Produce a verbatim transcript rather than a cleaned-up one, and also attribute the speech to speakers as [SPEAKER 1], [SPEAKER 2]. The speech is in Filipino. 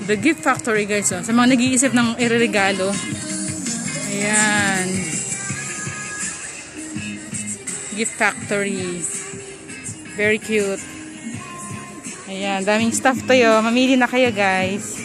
[SPEAKER 1] The Gift Factory guys. Oh. Sa mga nag-iisip ng ireregalo. Ayan. Gift Factory. Very cute. Ayan. Daming stuff to yo. Mamili na kayo guys.